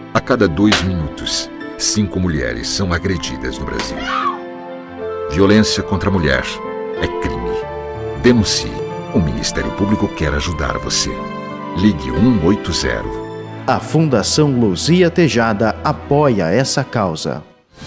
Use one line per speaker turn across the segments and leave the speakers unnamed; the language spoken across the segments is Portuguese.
A cada 2 minutos, 5 mulheres são agredidas no Brasil. Violência contra a mulher é crime. Denuncie. O Ministério Público quer ajudar você. Ligue 180.
A Fundação Luzia Tejada apoia essa causa.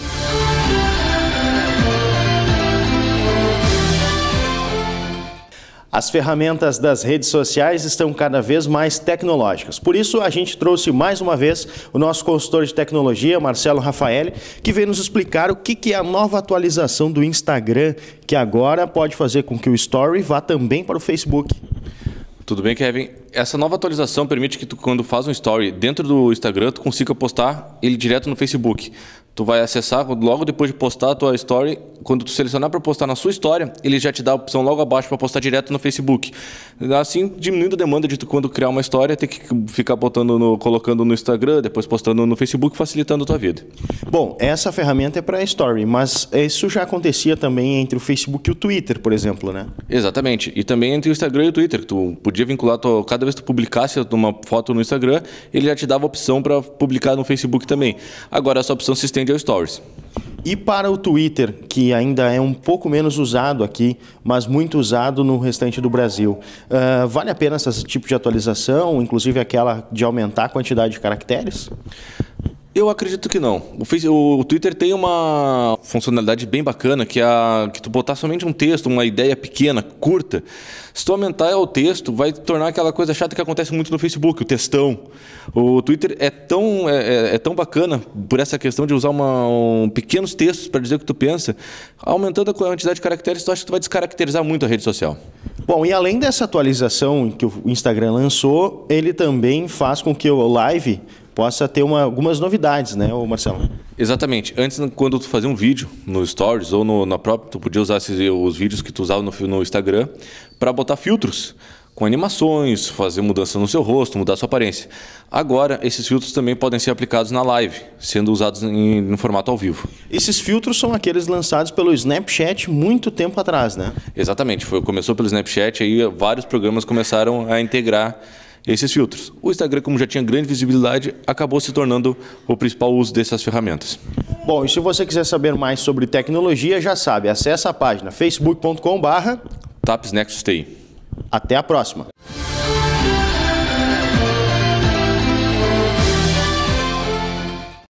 As ferramentas das redes sociais estão cada vez mais tecnológicas. Por isso, a gente trouxe mais uma vez o nosso consultor de tecnologia, Marcelo Rafaeli, que veio nos explicar o que é a nova atualização do Instagram, que agora pode fazer com que o Story vá também para o Facebook.
Tudo bem, Kevin? Essa nova atualização permite que tu, quando faz um story dentro do Instagram, tu consiga postar ele direto no Facebook. Tu vai acessar, logo depois de postar a tua story, quando tu selecionar para postar na sua história, ele já te dá a opção logo abaixo para postar direto no Facebook. Assim, diminuindo a demanda de tu, quando criar uma história, ter que ficar colocando no Instagram, depois postando no Facebook, facilitando a tua vida.
Bom, essa ferramenta é para Story, mas isso já acontecia também entre o Facebook e o Twitter, por exemplo, né?
Exatamente. E também entre o Instagram e o Twitter. Tu podia vincular, cada vez que tu publicasse uma foto no Instagram, ele já te dava a opção para publicar no Facebook também. Agora essa opção se estende ao Stories.
E para o Twitter, que ainda é um pouco menos usado aqui, mas muito usado no restante do Brasil, vale a pena esse tipo de atualização, inclusive aquela de aumentar a quantidade de caracteres?
Eu acredito que não. O Twitter tem uma funcionalidade bem bacana, que é que tu botar somente um texto, uma ideia pequena, curta. Se tu aumentar o texto, vai tornar aquela coisa chata que acontece muito no Facebook, o textão. O Twitter é tão bacana por essa questão de usar pequenos textos para dizer o que tu pensa. Aumentando a quantidade de caracteres, tu acha que tu vai descaracterizar muito a rede social.
Bom, e além dessa atualização que o Instagram lançou, ele também faz com que o Live possa ter algumas novidades, né, Marcelo?
Exatamente. Antes, quando tu fazia um vídeo no Stories ou na própria, tu podia usar os vídeos que tu usava no Instagram para botar filtros com animações, fazer mudança no seu rosto, mudar a sua aparência. Agora, esses filtros também podem ser aplicados na live, sendo usados em formato ao vivo.
Esses filtros são aqueles lançados pelo Snapchat muito tempo atrás, né?
Exatamente. Começou pelo Snapchat, aí vários programas começaram a integrar esses filtros. O Instagram, como já tinha grande visibilidade, acabou se tornando o principal uso dessas ferramentas.
Bom, e se você quiser saber mais sobre tecnologia, já sabe, acesse a página facebook.com/.
TAPS Nexus TI.
Até a próxima!